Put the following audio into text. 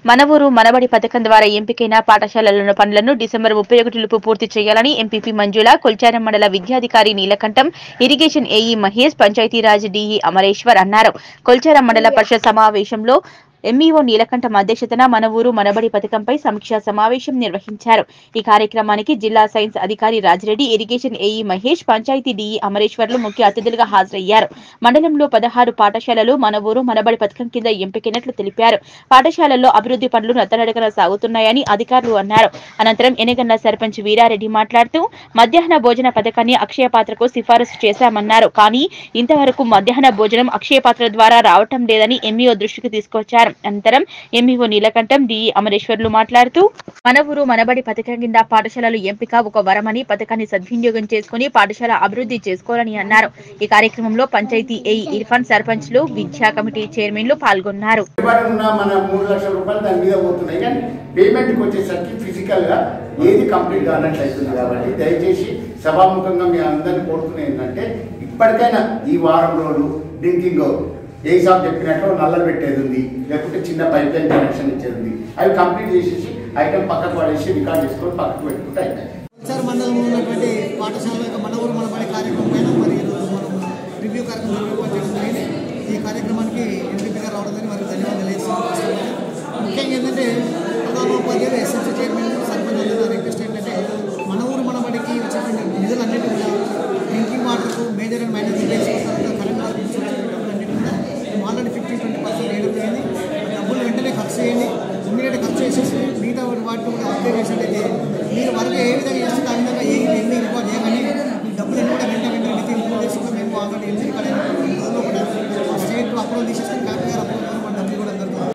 మన ఊరు మనబడి పథకం ద్వారా ఎంపికైన పాఠశాలల పనులను డిసెంబర్ 31 పూర్తి చేయాలని ఎంపీపీ మంజుల, కొల్చారం మండల విద్యాధికారి Neelakantham, irrigation AE Mahesh, Panchayati Raj DE Amareshwar అన్నారు. కొల్చారం మండల పరిషత్ సమావేశంలో ఎంఈఓ నీలకంఠం అధ్యక్షతన మన ఊరు మనబడి పథకంపై సమీక్షా సమావేశం నిర్వహించారు. ఈ కార్యక్రమానికి జిల్లా సైన్స్ అధికారి Rajireddy, irrigation AE Mahesh, Panchayati DE అమరేశ్వర్లు ముఖ్య అతిథులుగా హాజరయ్యారు. మండలంలో 16 పాఠశాలలు మన ఊరు మనబడి పథకం కింద ఎంపికైనట్లు తెలిపారు. పాఠశాలల్లో అభివృద్ధి పనులు నత్తనడకన సాగుతున్నాయని అధికారులు అన్నారు. అనంతరం ఎనగండ్ల సర్పంచ్ వీరారెడ్డి మాట్లాడుతూ మధ్యాహ్న భోజన పథకాన్ని అక్షయ పాత్రకు సిఫారసు చేశామన్నారు. కానీ ఇంతవరకు మధ్యాహ్న భోజనం అక్షయ పాత్ర ద్వారా రావటం లేదని ఎంఈఓ దృష్టికి తీసుకొచ్చారు. అనంతరం ఎంఈఓ నీలకంఠం, డీఈ అమరేశ్వర్లు మాట్లాడుతూ మన ఊరు మనబడి పథకం కింద పాఠశాలలు ఎంపిక ఒక వరమని, పథకాన్ని సద్వినియోగం చేసుకుని పాఠశాల అభివృద్ధి చేసుకోవాలని అన్నారు. ఈ కార్యక్రమంలో పంచాయతీ ఏఈ ఇర్ఫాన్, సర్పంచ్లు, విద్యా కమిటీ చైర్మన్లు పాల్గొన్నారు. పేమెంట్కి వచ్చేసరికి ఫిజికల్ గా ఏది కంప్లీట్ కానట్టు అవుతుంది. కాబట్టి దయచేసి సభాముఖంగా మీ అందరినీ కోరుతున్నది ఏంటంటే ఇప్పటికైనా ఈ వారం రోజులు డ్రింకింగ్ ఏ సాబ్ చెప్పినట్లు నల్లలు పెట్టేది ఉంది, లేకపోతే చిన్న పైప్ లైన్ కనెక్షన్ ఇచ్చేది ఉంది, అవి కంప్లీట్ చేసేసి ఐటమ్ పక్కకు పడేసి రికార్డ్ చేసుకొని పక్కకు పెట్టుకుంటే అయిపోయింది. మండలంలో ఉన్నటువంటి పాఠశాల మన ఊరు మన బడి కార్యక్రమం పైన మరి ఈరోజు మనం రివ్యూ కార్యక్రమం నిర్వహించడం. ఈ కార్యక్రమానికి ఎంపీగా రావడం మరి ధన్యవాదాలు తెలియజేస్తున్నాను. ముఖ్యంగా ఏంటంటే ప్రధానోపాధ్యాయులు, ఎస్ఎస్సీ చైర్మన్, సర్పంచ్ రిక్వెస్ట్ ఏంటంటే మన ఊరు మన బడికి వచ్చేటువంటి నిధులన్నింటి కూడా డ్రింకింగ్ వాటర్కు major and minor repairs current water అన్నింటి కూడా ఆల్రెడీ 15-20% వేయడం జరిగింది. డబ్బులు వెంటనే ఖర్చు చేయండి, ఇమీడియట్ ఖర్చు చేసేసి మిగతా వాటిని కూడా అప్డేట్ చేసినట్టయితే మీరు వరకు ఏ విధంగా చేస్తుంటే ఆ విధంగా ఎన్ని రికార్డ్ చేయమని ఈ డబ్బులన్నీ కూడా వెంటనే ఇంప్రూవ్ చేసుకుంటే మేము ఆల్రెడీ ఇక్కడ స్టేట్ అప్రూవల్ తీసేసుకుని